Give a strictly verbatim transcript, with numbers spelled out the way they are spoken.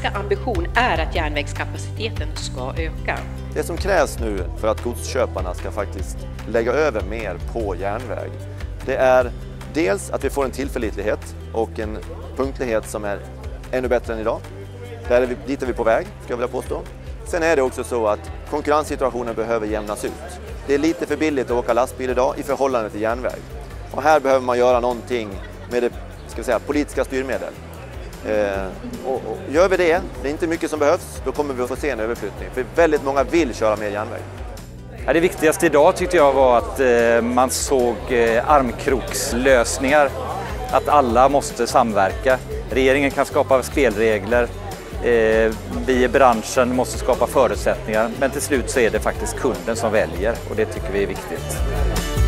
svenska ambition är att järnvägskapaciteten ska öka. Det som krävs nu för att godsköparna ska faktiskt lägga över mer på järnväg, det är dels att vi får en tillförlitlighet och en punktlighet som är ännu bättre än idag. Där är vi, dit är vi på väg, ska jag vilja påstå. Sen är det också så att konkurrenssituationen behöver jämnas ut. Det är lite för billigt att åka lastbil idag i förhållande till järnväg. Och här behöver man göra någonting med det, ska vi säga, politiska styrmedel. Eh, och, och gör vi det, det är inte mycket som behövs, då kommer vi att få se en överflyttning. För väldigt många vill köra mer järnväg. Ja, det viktigaste idag tyckte jag var att eh, man såg eh, armkrokslösningar. Att alla måste samverka. Regeringen kan skapa spelregler. Eh, vi i branschen måste skapa förutsättningar. Men till slut så är det faktiskt kunden som väljer och det tycker vi är viktigt.